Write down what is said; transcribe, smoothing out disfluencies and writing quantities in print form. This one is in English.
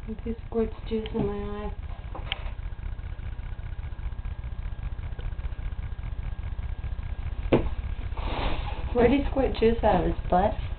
He squirts juice in my eye. Where'd he squirt juice out of his butt?